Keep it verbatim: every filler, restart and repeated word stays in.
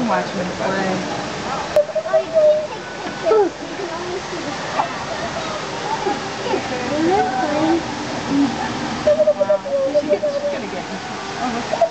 can watch him play. Oh, you can't take pictures. You can only see the sky. When they're playing. Wow. She's gonna get him. Oh, look.